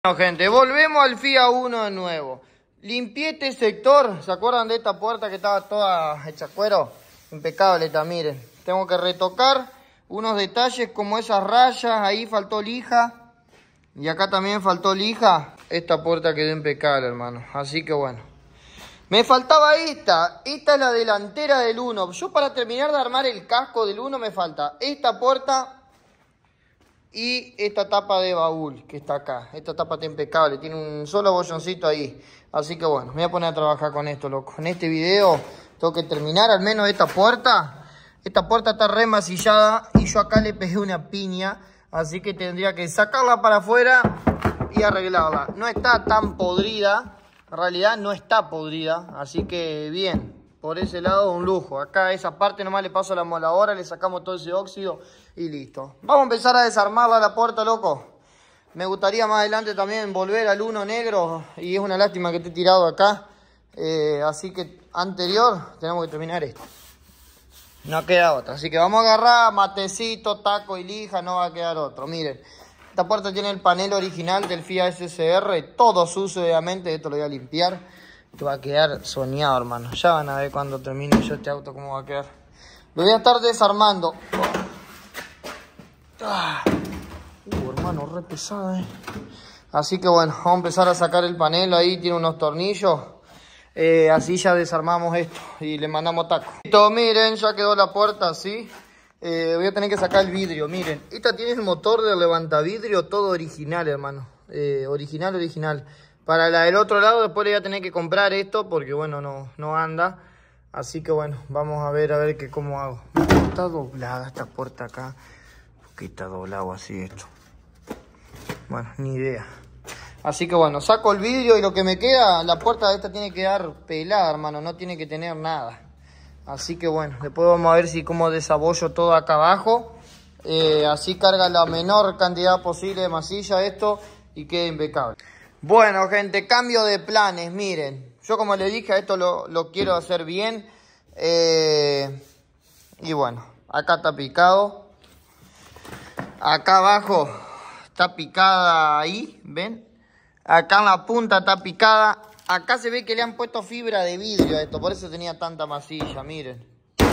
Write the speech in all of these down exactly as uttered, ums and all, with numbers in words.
Bueno, gente, volvemos al Fiat Uno de nuevo. Limpié este sector. ¿Se acuerdan de esta puerta que estaba toda hecha cuero? Impecable está, miren. Tengo que retocar unos detalles como esas rayas. Ahí faltó lija. Y acá también faltó lija. Esta puerta quedó impecable, hermano. Así que bueno. Me faltaba esta. Esta es la delantera del Uno. Yo para terminar de armar el casco del Uno me falta esta puerta y esta tapa de baúl que está acá. Esta tapa está impecable. Tiene un solo bolloncito ahí. Así que bueno, me voy a poner a trabajar con esto, loco. En este video tengo que terminar al menos esta puerta. Esta puerta está re masillada y yo acá le pegué una piña. Así que tendría que sacarla para afuera y arreglarla. No está tan podrida. En realidad no está podrida. Así que bien. Por ese lado un lujo. Acá esa parte nomás le paso la moladora. Le sacamos todo ese óxido y listo. Vamos a empezar a desarmarla la puerta, loco. Me gustaría más adelante también volver al Uno negro. Y es una lástima que esté tirado acá. Eh, así que anterior tenemos que terminar esto. No queda otra. Así que vamos a agarrar matecito, taco y lija. No va a quedar otro. Miren. Esta puerta tiene el panel original del Fiat S S R. Todo sucio, obviamente. Esto lo voy a limpiar. Esto va a quedar soñado, hermano. Ya van a ver cuando termine yo este auto cómo va a quedar. Lo voy a estar desarmando. Ah. Uh, hermano, re pesada, eh. Así que bueno, vamos a empezar a sacar el panel. Ahí tiene unos tornillos. Eh, así ya desarmamos esto y le mandamos taco. Listo, miren, ya quedó la puerta así. Eh, voy a tener que sacar el vidrio, miren. Esta tiene el motor de levantavidrio todo original, hermano. Eh, original, original. Para la del otro lado después le voy a tener que comprar esto porque bueno, no, no anda. Así que bueno, vamos a ver a ver qué cómo hago. Está doblada esta puerta acá. ¿Por qué está doblado así esto? Bueno, ni idea. Así que bueno, saco el vidrio y lo que me queda, la puerta de esta tiene que quedar pelada, hermano. No tiene que tener nada. Así que bueno, después vamos a ver si como desabollo todo acá abajo. Eh, así carga la menor cantidad posible de masilla esto y queda impecable. Bueno, gente, cambio de planes, miren. Yo como les dije, esto lo, lo quiero hacer bien. Eh, y bueno, acá está picado. Acá abajo está picada ahí, ¿ven? Acá en la punta está picada. Acá se ve que le han puesto fibra de vidrio a esto, por eso tenía tanta masilla, miren.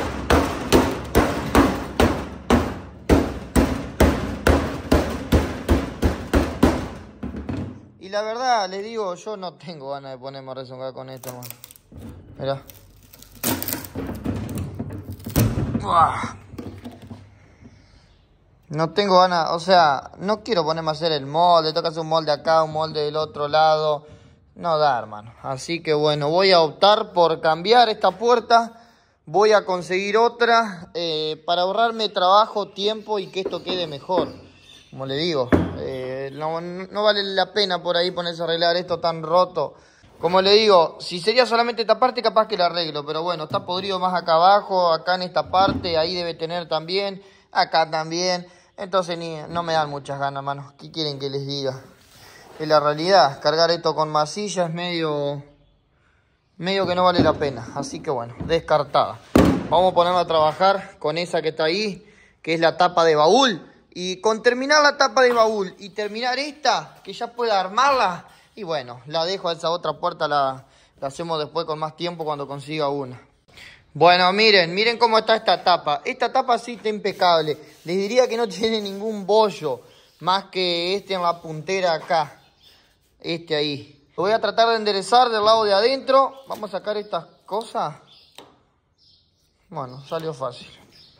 Y la verdad, les digo, yo no tengo ganas de ponerme a rezongar con esto, man. Mirá. Uah. No tengo ganas, o sea, no quiero ponerme a hacer el molde. Tengo que hacer un molde acá, un molde del otro lado. No da, hermano. Así que bueno, voy a optar por cambiar esta puerta. Voy a conseguir otra eh, para ahorrarme trabajo, tiempo y que esto quede mejor. Como le digo, eh, no, no vale la pena por ahí ponerse a arreglar esto tan roto. Como le digo, si sería solamente esta parte capaz que la arreglo. Pero bueno, está podrido más acá abajo, acá en esta parte, ahí debe tener también. Acá también. Entonces ni, no me dan muchas ganas, mano. ¿Qué quieren que les diga? Es la realidad, cargar esto con masilla es medio, medio que no vale la pena. Así que bueno, descartada. Vamos a ponernos a trabajar con esa que está ahí, que es la tapa de baúl. Y con terminar la tapa de baúl y terminar esta, que ya pueda armarla. Y bueno, la dejo a esa otra puerta, la, la hacemos después con más tiempo cuando consiga una. Bueno, miren, miren cómo está esta tapa. Esta tapa sí está impecable. Les diría que no tiene ningún bollo, más que este en la puntera acá. Este ahí. Lo voy a tratar de enderezar del lado de adentro. Vamos a sacar estas cosas. Bueno, salió fácil.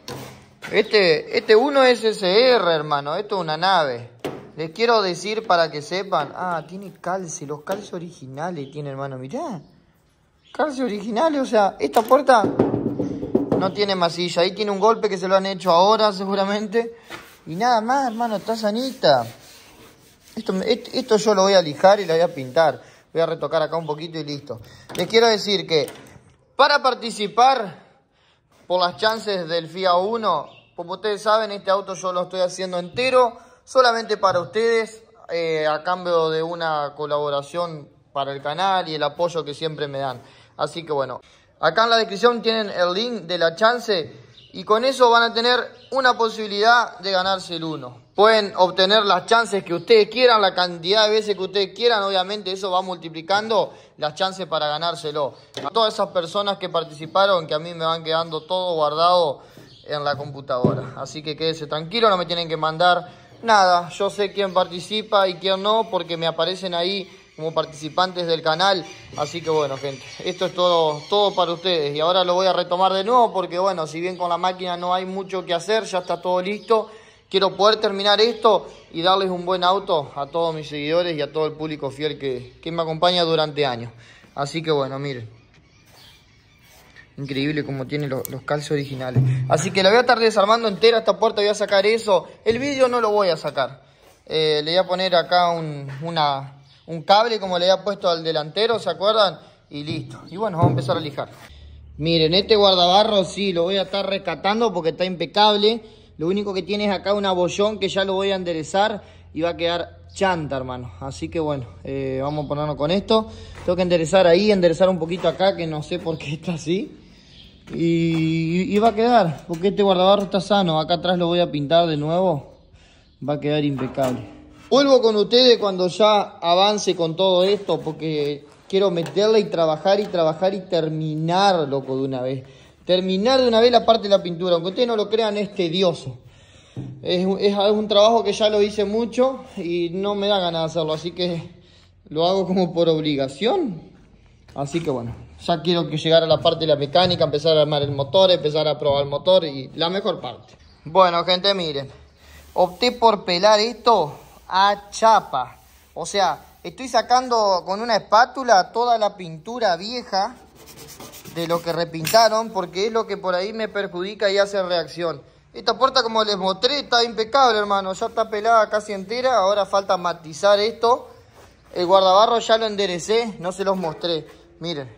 Este, este Uno S S R, hermano. Esto es una nave. Les quiero decir para que sepan. Ah, tiene calce. Los calces originales tiene, hermano. Mirá. Calce originales. O sea, esta puerta no tiene masilla. Ahí tiene un golpe que se lo han hecho ahora, seguramente. Y nada más, hermano. Está sanita. Esto, esto yo lo voy a lijar y lo voy a pintar. Voy a retocar acá un poquito y listo. Les quiero decir que para participar por las chances del Fiat Uno, como ustedes saben, este auto yo lo estoy haciendo entero. Solamente para ustedes, eh, a cambio de una colaboración para el canal y el apoyo que siempre me dan. Así que bueno, acá en la descripción tienen el link de la chance. Y con eso van a tener una posibilidad de ganarse el Uno. pueden obtener las chances que ustedes quieran, la cantidad de veces que ustedes quieran. Obviamente eso va multiplicando las chances para ganárselo. A todas esas personas que participaron, que a mí me van quedando todo guardado en la computadora. Así que quédense tranquilos, no me tienen que mandar nada. Yo sé quién participa y quién no, porque me aparecen ahí como participantes del canal. Así que bueno, gente, esto es todo, todo para ustedes. Y ahora lo voy a retomar de nuevo porque bueno, si bien con la máquina no hay mucho que hacer, ya está todo listo. Quiero poder terminar esto y darles un buen auto a todos mis seguidores y a todo el público fiel que, que me acompaña durante años. Así que bueno, miren. Increíble como tiene los, los calzos originales. Así que la voy a estar desarmando entera esta puerta. Voy a sacar eso. El vídeo no lo voy a sacar. Eh, le voy a poner acá un, una, un cable como le había puesto al delantero, ¿se acuerdan? Y listo. Y bueno, vamos a empezar a lijar. Miren, este guardabarro sí lo voy a estar rescatando porque está impecable. Lo único que tiene es acá un abollón que ya lo voy a enderezar y va a quedar chanta, hermano. Así que bueno, eh, vamos a ponernos con esto. Tengo que enderezar ahí, enderezar un poquito acá, que no sé por qué está así. Y, y va a quedar, porque este guardabarro está sano. Acá atrás lo voy a pintar de nuevo. Va a quedar impecable. Vuelvo con ustedes cuando ya avance con todo esto, porque quiero meterle y trabajar y trabajar y terminar, loco, de una vez. Terminar de una vez la parte de la pintura. Aunque ustedes no lo crean, es tedioso. Es, es, es un trabajo que ya lo hice mucho y no me da ganas de hacerlo. Así que lo hago como por obligación. Así que bueno, ya quiero que llegara a la parte de la mecánica, empezar a armar el motor, empezar a probar el motor y la mejor parte. Bueno, gente, miren. Opté por pelar esto a chapa. O sea, estoy sacando con una espátula toda la pintura vieja de lo que repintaron, porque es lo que por ahí me perjudica y hace reacción. Esta puerta, como les mostré, está impecable, hermano. Ya está pelada casi entera. Ahora falta matizar esto. El guardabarro ya lo enderecé, no se los mostré. Miren.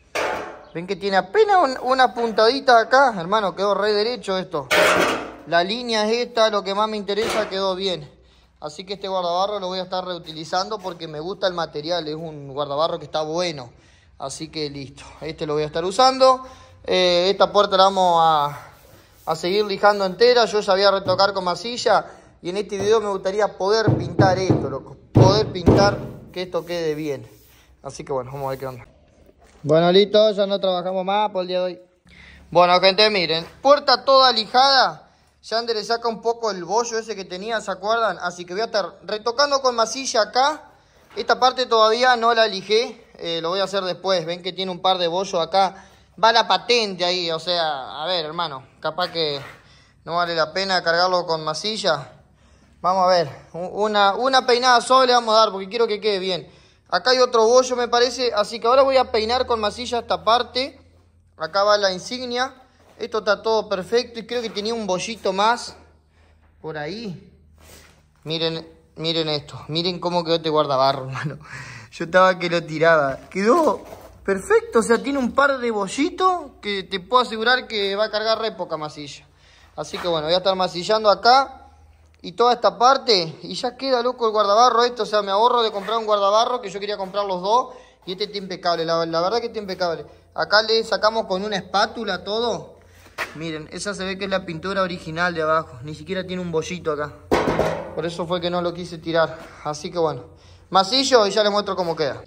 Ven que tiene apenas un, una puntadita acá. Hermano, quedó re derecho esto. La línea es esta, lo que más me interesa, quedó bien. Así que este guardabarro lo voy a estar reutilizando porque me gusta el material. Es un guardabarro que está bueno. Así que listo. Este lo voy a estar usando. Eh, esta puerta la vamos a, a seguir lijando entera. Yo ya voy a retocar con masilla. Y en este video me gustaría poder pintar esto, loco. Poder pintar que esto quede bien. Así que bueno, vamos a ver qué onda. Bueno, listo. Ya no trabajamos más por el día de hoy. Bueno, gente, miren. Puerta toda lijada. Ya enderecé acá un poco el bollo ese que tenía, ¿se acuerdan? Así que voy a estar retocando con masilla acá. Esta parte todavía no la lijé. Eh, lo voy a hacer después. Ven que tiene un par de bollos acá. Va la patente ahí. O sea, a ver, hermano. Capaz que no vale la pena cargarlo con masilla. Vamos a ver. Una, una peinada sola le vamos a dar porque quiero que quede bien. Acá hay otro bollo, me parece. Así que ahora voy a peinar con masilla esta parte. Acá va la insignia. Esto está todo perfecto y creo que tenía un bollito más por ahí. Miren, miren esto. Miren cómo quedó este guardabarro, hermano. Yo estaba que lo tiraba. Quedó perfecto. O sea, tiene un par de bollitos que te puedo asegurar que va a cargar re poca masilla. Así que bueno, voy a estar masillando acá y toda esta parte. Y ya queda loco el guardabarro esto. O sea, me ahorro de comprar un guardabarro que yo quería comprar los dos. Y este está impecable. La, la verdad que está impecable. Acá le sacamos con una espátula todo. Miren, esa se ve que es la pintura original de abajo. Ni siquiera tiene un bollito acá. Por eso fue que no lo quise tirar. Así que bueno, masillo y ya les muestro cómo queda.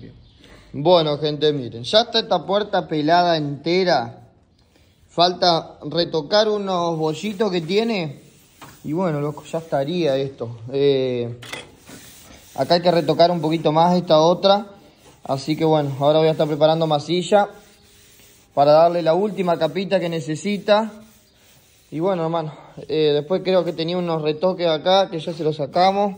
Bueno, gente, miren. Ya está esta puerta pelada entera. Falta retocar unos bollitos que tiene. Y bueno, loco, ya estaría esto. Eh, acá hay que retocar un poquito más esta otra. Así que bueno, ahora voy a estar preparando masilla para darle la última capita que necesita. Y bueno, hermano, eh, después creo que tenía unos retoques acá que ya se los sacamos.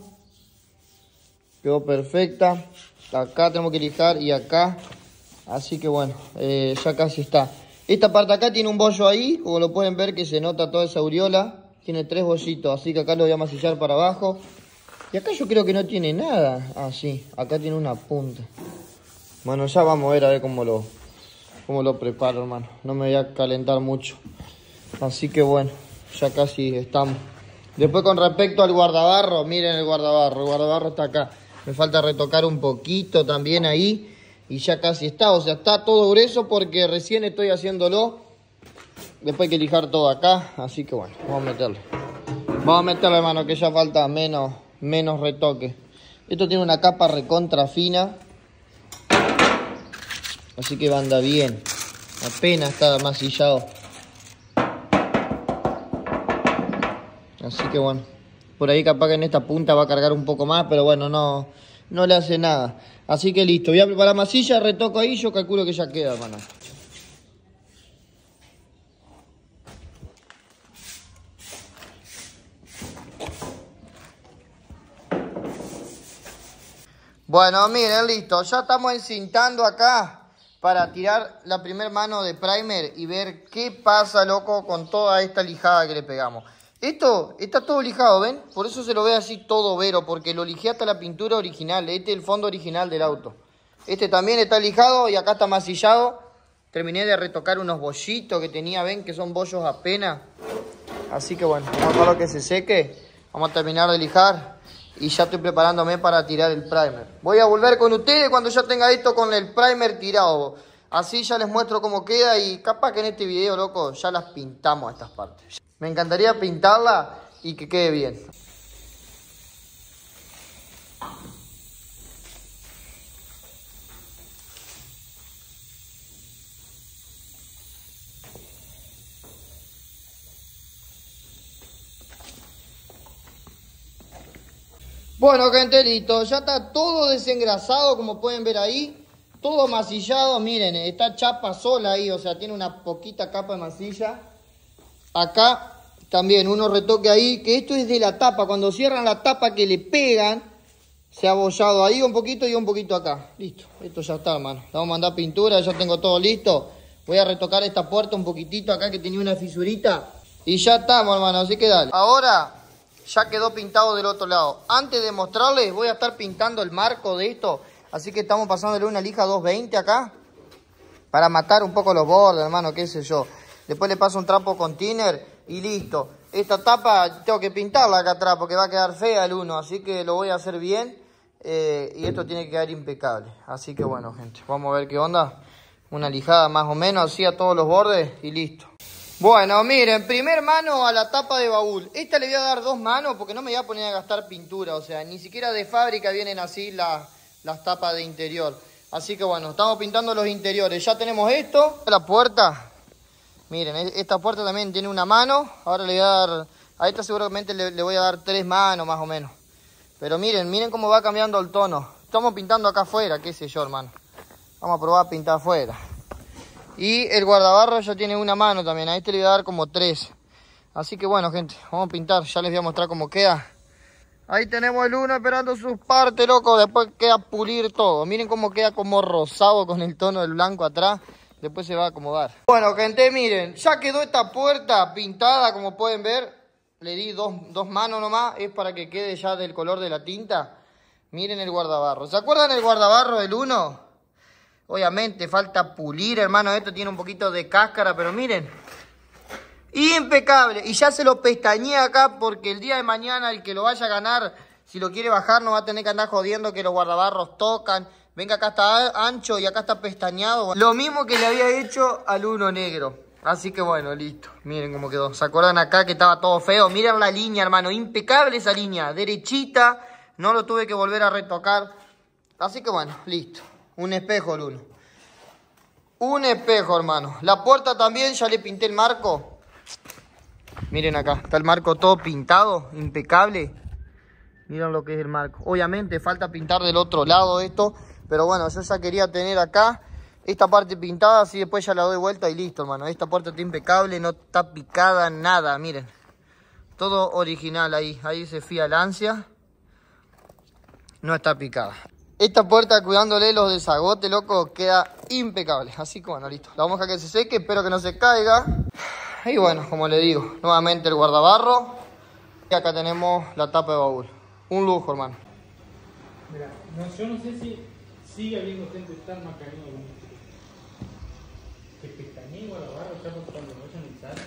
Quedó perfecta. Acá tenemos que lijar y acá. Así que bueno, eh, ya casi está. Esta parte acá tiene un bollo ahí, como lo pueden ver que se nota toda esa aureola. Tiene tres bollitos, así que acá lo voy a masillar para abajo. Y acá yo creo que no tiene nada. Ah, sí, acá tiene una punta. Bueno, ya vamos a ver a ver cómo lo... Cómo lo preparo, hermano. No me voy a calentar mucho. Así que bueno, ya casi estamos. Después con respecto al guardabarro, miren el guardabarro. El guardabarro está acá. Me falta retocar un poquito también ahí. Y ya casi está. O sea, está todo grueso porque recién estoy haciéndolo. Después hay que lijar todo acá. Así que bueno, vamos a meterlo. Vamos a meterle, hermano, que ya falta menos, menos retoque. Esto tiene una capa recontra fina. Así que va a andar bien. Apenas está amasillado. Así que bueno. Por ahí capaz que en esta punta va a cargar un poco más. Pero bueno, no, no le hace nada. Así que listo. Voy a preparar masilla, retoco ahí. Yo calculo que ya queda, hermano. Bueno, miren, listo. Ya estamos encintando acá para tirar la primera mano de primer y ver qué pasa, loco, con toda esta lijada que le pegamos. Esto está todo lijado, ¿ven? Por eso se lo ve así todo vero, porque lo lijé hasta la pintura original. Este es el fondo original del auto. Este también está lijado y acá está masillado. Terminé de retocar unos bollitos que tenía, ¿ven? Que son bollos apenas. Así que bueno, vamos a dejarlo que se seque. Vamos a terminar de lijar. Y ya estoy preparándome para tirar el primer. Voy a volver con ustedes cuando ya tenga esto con el primer tirado. Así ya les muestro cómo queda y capaz que en este video, loco, ya las pintamos a estas partes. Me encantaría pintarla y que quede bien. Bueno, gente, listo. Ya está todo desengrasado, como pueden ver ahí. Todo masillado, miren, está chapa sola ahí, o sea, tiene una poquita capa de masilla. Acá también unos retoques ahí, que esto es de la tapa. Cuando cierran la tapa que le pegan, se ha abollado ahí un poquito y un poquito acá. Listo, esto ya está, hermano. Le vamos a mandar pintura, ya tengo todo listo. Voy a retocar esta puerta un poquitito acá que tenía una fisurita. Y ya estamos, hermano, así que dale. Ahora ya quedó pintado del otro lado. Antes de mostrarles, voy a estar pintando el marco de esto. Así que estamos pasándole una lija doscientos veinte acá. Para matar un poco los bordes, hermano, qué sé yo. Después le paso un trapo con thinner y listo. Esta tapa tengo que pintarla acá atrás porque va a quedar fea el uno. Así que lo voy a hacer bien. Eh, y esto tiene que quedar impecable. Así que bueno, gente, vamos a ver qué onda. Una lijada más o menos así a todos los bordes y listo. Bueno, miren, primer mano a la tapa de baúl. Esta le voy a dar dos manos porque no me voy a poner a gastar pintura. O sea, ni siquiera de fábrica vienen así las, las tapas de interior. Así que bueno, estamos pintando los interiores. Ya tenemos esto. La puerta. Miren, esta puerta también tiene una mano. Ahora le voy a dar... A esta seguramente le, le voy a dar tres manos más o menos. Pero miren, miren cómo va cambiando el tono. Estamos pintando acá afuera, qué sé yo, hermano. Vamos a probar a pintar afuera. Y el guardabarro ya tiene una mano también. A este le voy a dar como tres. Así que bueno, gente, vamos a pintar. Ya les voy a mostrar cómo queda. Ahí tenemos el uno esperando sus partes, loco. Después queda pulir todo. Miren cómo queda como rosado con el tono del blanco atrás. Después se va a acomodar. Bueno, gente, miren. Ya quedó esta puerta pintada, como pueden ver. Le di dos, dos manos nomás. Es para que quede ya del color de la tinta. Miren el guardabarro. ¿Se acuerdan el guardabarro del uno? Obviamente falta pulir, hermano. Esto tiene un poquito de cáscara, pero miren. Impecable. Y ya se lo pestañé acá porque el día de mañana el que lo vaya a ganar, si lo quiere bajar, no va a tener que andar jodiendo que los guardabarros tocan. Venga, acá está ancho y acá está pestañado. Lo mismo que le había hecho al uno negro. Así que bueno, listo. Miren cómo quedó. ¿Se acuerdan acá que estaba todo feo? Miren la línea, hermano. Impecable esa línea. Derechita. No lo tuve que volver a retocar. Así que bueno, listo. Un espejo el uno. Un espejo, hermano. La puerta también, ya le pinté el marco. Miren acá, está el marco todo pintado, impecable. Miren lo que es el marco. Obviamente falta pintar del otro lado esto. Pero bueno, yo ya quería tener acá esta parte pintada, así después ya la doy vuelta y listo, hermano. Esta puerta está impecable, no está picada, nada, miren. Todo original ahí, ahí se fía el ansia. No está picada. Esta puerta, cuidándole los desagotes, loco, queda impecable. Así que bueno, listo. La vamos a dejar que se seque, espero que no se caiga. Y bueno, como le digo, nuevamente el guardabarro. Y acá tenemos la tapa de baúl. Un lujo, hermano. Mira, no, yo no sé si sigue habiendo gente tan macarina como este. Que pestañea igual a barro, ya cuando lo vayan a usar.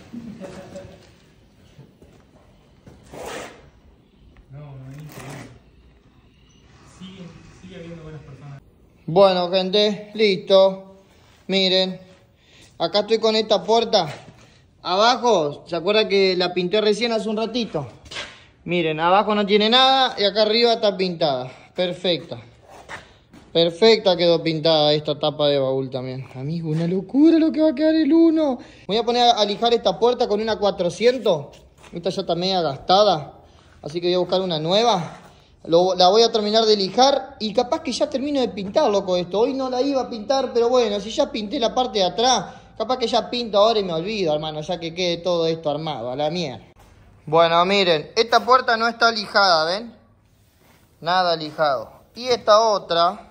No, no es increíble. Sigue, sigue habiendo buenas personas. Bueno, gente, listo. Miren, acá estoy con esta puerta. Abajo, ¿se acuerda que la pinté recién hace un ratito? Miren, abajo no tiene nada y acá arriba está pintada. Perfecta. Perfecta quedó pintada esta tapa de baúl también. Amigo, una locura lo que va a quedar el uno. Voy a poner a lijar esta puerta con una cuatrocientos. Esta ya está media gastada. Así que voy a buscar una nueva. Lo, la voy a terminar de lijar y capaz que ya termino de pintar, loco, esto. Hoy no la iba a pintar, pero bueno, si ya pinté la parte de atrás, capaz que ya pinto ahora y me olvido, hermano, ya que quede todo esto armado, a la mierda. Bueno, miren, esta puerta no está lijada, ¿ven? Nada lijado. Y esta otra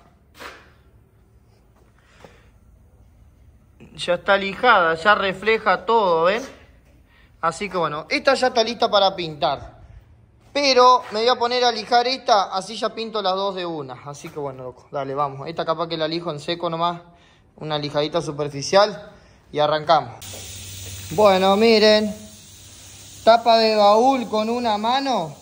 ya está lijada, ya refleja todo, ¿ven? Así que bueno, esta ya está lista para pintar. Pero me voy a poner a lijar esta, así ya pinto las dos de una. Así que bueno, loco, dale, vamos. Esta capaz que la lijo en seco nomás, una lijadita superficial y arrancamos. Bueno, miren, tapa de baúl con una mano.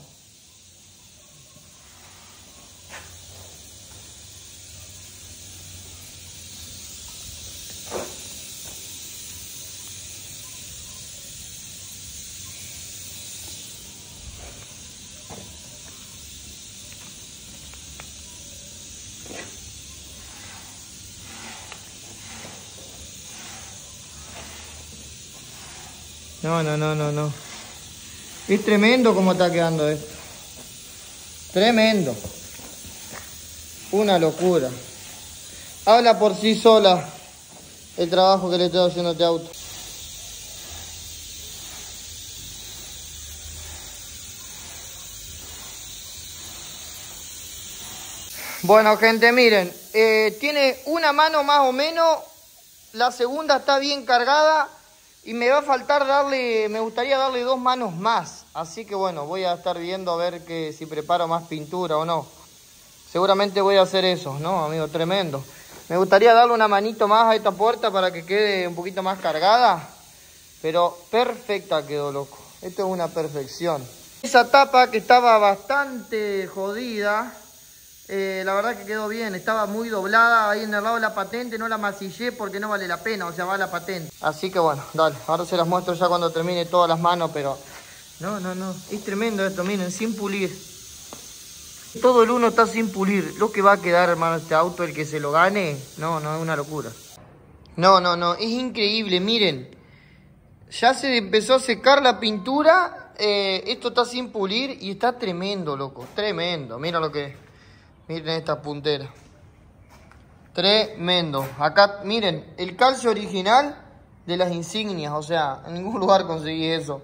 No, no, no, no, no. Es tremendo cómo está quedando esto. Tremendo. Una locura. Habla por sí sola el trabajo que le estoy haciendo a este auto. Bueno, gente, miren. Eh, tiene una mano más o menos. La segunda está bien cargada. Y me va a faltar darle, me gustaría darle dos manos más. Así que bueno, voy a estar viendo a ver que si preparo más pintura o no. Seguramente voy a hacer eso, ¿no, amigo? Tremendo. Me gustaría darle una manito más a esta puerta para que quede un poquito más cargada. Pero perfecta quedó, loco. Esto es una perfección. Esa tapa que estaba bastante jodida, eh, la verdad que quedó bien. Estaba muy doblada ahí en el lado de la patente. No la masillé porque no vale la pena, o sea, va la patente. Así que bueno, dale. Ahora se las muestro ya cuando termine todas las manos, pero... No, no, no. Es tremendo esto, miren, sin pulir. Todo el uno está sin pulir. Lo que va a quedar, hermano, este auto, el que se lo gane, no, no, es una locura. No, no, no. Es increíble, miren. Ya se empezó a secar la pintura. Eh, esto está sin pulir y está tremendo, loco. Tremendo. Mira lo que es. Miren esta puntera. Tremendo. Acá, miren, el calcio original de las insignias. O sea, en ningún lugar conseguí eso.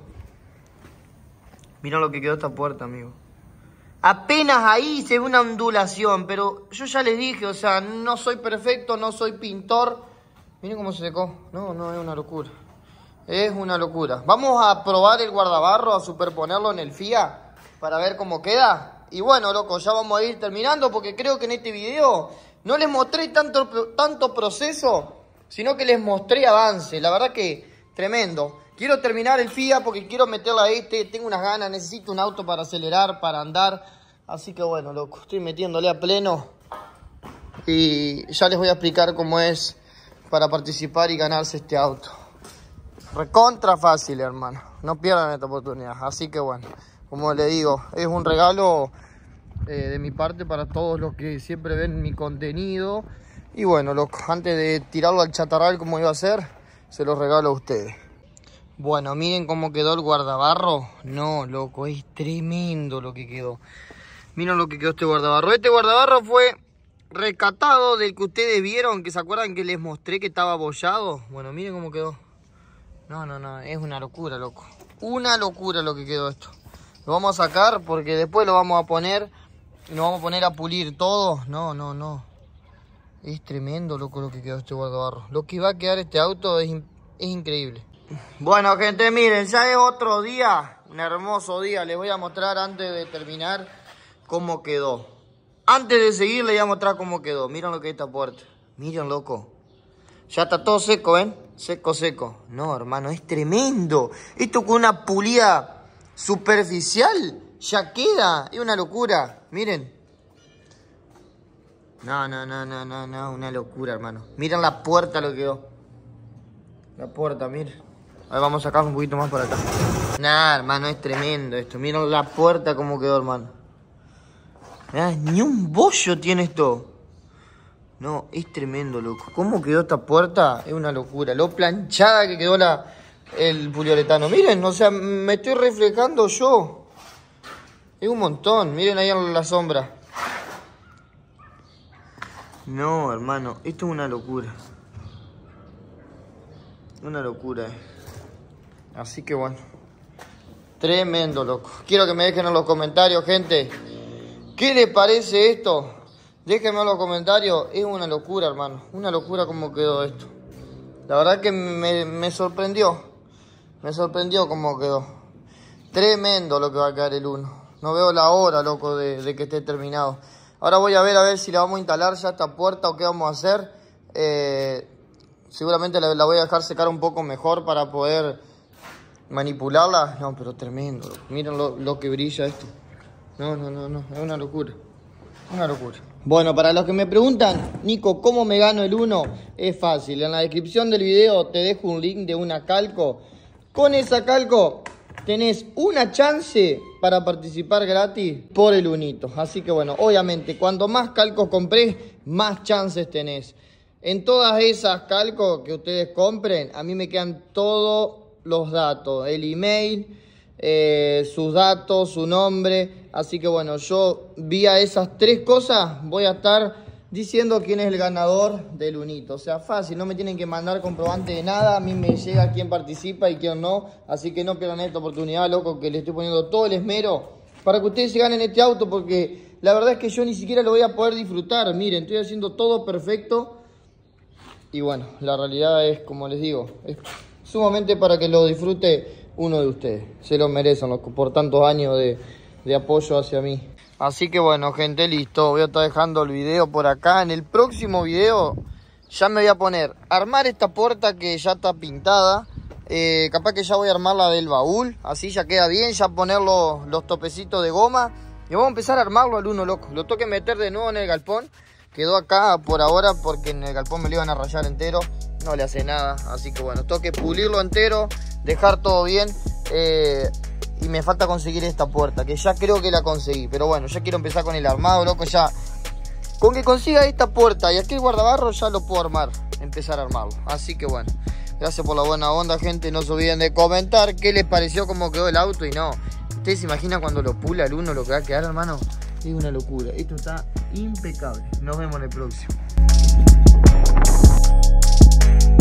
Miren lo que quedó esta puerta, amigo. Apenas ahí se ve una ondulación. Pero yo ya les dije, o sea, no soy perfecto, no soy pintor. Miren cómo se secó. No, no, es una locura. Es una locura. Vamos a probar el guardabarro, a superponerlo en el F I A para ver cómo queda. Y bueno, loco, ya vamos a ir terminando porque creo que en este video no les mostré tanto, tanto proceso, sino que les mostré avance. La verdad que tremendo. Quiero terminar el F I A porque quiero meterla a este. Tengo unas ganas, necesito un auto para acelerar, para andar. Así que bueno, loco, estoy metiéndole a pleno. Y ya les voy a explicar cómo es para participar y ganarse este auto. Recontra fácil, hermano. No pierdan esta oportunidad. Así que bueno, como les digo, es un regalo eh, de mi parte para todos los que siempre ven mi contenido. Y bueno, loco, antes de tirarlo al chatarral como iba a ser, se los regalo a ustedes. Bueno, miren cómo quedó el guardabarro. No, loco, es tremendo lo que quedó. Miren lo que quedó este guardabarro. Este guardabarro fue rescatado del que ustedes vieron, que se acuerdan que les mostré que estaba abollado. Bueno, miren cómo quedó. No, no, no, es una locura, loco. Una locura lo que quedó esto. Lo vamos a sacar porque después lo vamos a poner y nos vamos a poner a pulir todo. No, no, no. Es tremendo, loco, lo que quedó este guardabarro. Lo que va a quedar este auto es, es increíble. Bueno, gente, miren, ya es otro día. Un hermoso día. Les voy a mostrar antes de terminar cómo quedó. Antes de seguir les voy a mostrar cómo quedó. Miren lo que es esta puerta. Miren, loco. Ya está todo seco, ¿ven? Seco, seco. No, hermano, es tremendo. Esto con una pulida superficial ya queda. Es una locura. Miren. No, no, no, no, no, no. Una locura, hermano. Miren la puerta lo que quedó. La puerta, miren. Ahí vamos a sacar un poquito más por acá. Nah, hermano, es tremendo esto. Miren la puerta como quedó, hermano. Mirá, ni un bollo tiene esto. No, es tremendo, loco. ¿Cómo quedó esta puerta? Es una locura. Lo planchada que quedó la, el poliuretano. Miren, o sea, me estoy reflejando yo. Es un montón. Miren ahí en la sombra. No, hermano, esto es una locura. Una locura, eh. Así que bueno. Tremendo, loco. Quiero que me dejen en los comentarios, gente. ¿Qué les parece esto? Déjenme en los comentarios. Es una locura, hermano. Una locura cómo quedó esto. La verdad que me, me sorprendió. Me sorprendió cómo quedó. Tremendo lo que va a quedar el uno. No veo la hora, loco, de, de que esté terminado. Ahora voy a ver a ver si la vamos a instalar ya esta puerta o qué vamos a hacer. Eh, seguramente la, la voy a dejar secar un poco mejor para poder manipularla. No, pero tremendo. Miren lo, lo que brilla esto. No, no, no, no. Es una locura. Una locura. Bueno, para los que me preguntan, Nico, ¿cómo me gano el uno? Es fácil. En la descripción del video te dejo un link de una calco. Con esa calco tenés una chance para participar gratis por el unito. Así que bueno, obviamente, cuanto más calcos comprés, más chances tenés. En todas esas calcos que ustedes compren, a mí me quedan todos los datos. El email, eh, sus datos, su nombre. Así que bueno, yo vía esas tres cosas voy a estar diciendo quién es el ganador del unito. O sea, fácil, no me tienen que mandar comprobante de nada. A mí me llega quién participa y quién no. Así que no pierdan esta oportunidad, loco, que le estoy poniendo todo el esmero para que ustedes se ganen este auto, porque la verdad es que yo ni siquiera lo voy a poder disfrutar. Miren, estoy haciendo todo perfecto. Y bueno, la realidad es, como les digo, es sumamente para que lo disfrute uno de ustedes. Se lo merecen, loco, por tantos años de, de apoyo hacia mí. Así que bueno, gente, listo. Voy a estar dejando el video por acá. En el próximo video ya me voy a poner a armar esta puerta que ya está pintada. Eh, capaz que ya voy a armar la del baúl. Así ya queda bien. Ya poner los, los topecitos de goma. Y vamos a empezar a armarlo al uno, loco. Lo tengo que meter de nuevo en el galpón. Quedó acá por ahora porque en el galpón me lo iban a rayar entero. No le hace nada. Así que bueno, tengo que pulirlo entero. Dejar todo bien. Eh... Y me falta conseguir esta puerta, que ya creo que la conseguí. Pero bueno, ya quiero empezar con el armado, loco. Ya con que consiga esta puerta y aquel guardabarro ya lo puedo armar. Empezar a armarlo. Así que bueno, gracias por la buena onda, gente. No se olviden de comentar qué les pareció, cómo quedó el auto. Y no, ustedes se imaginan cuando lo pula el uno lo que va a quedar, hermano. Es una locura. Esto está impecable. Nos vemos en el próximo.